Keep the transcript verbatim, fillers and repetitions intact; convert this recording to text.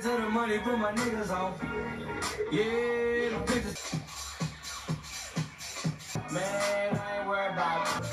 to the money, put my niggas on. Yeah, the pictures. Man, I ain't worried about it.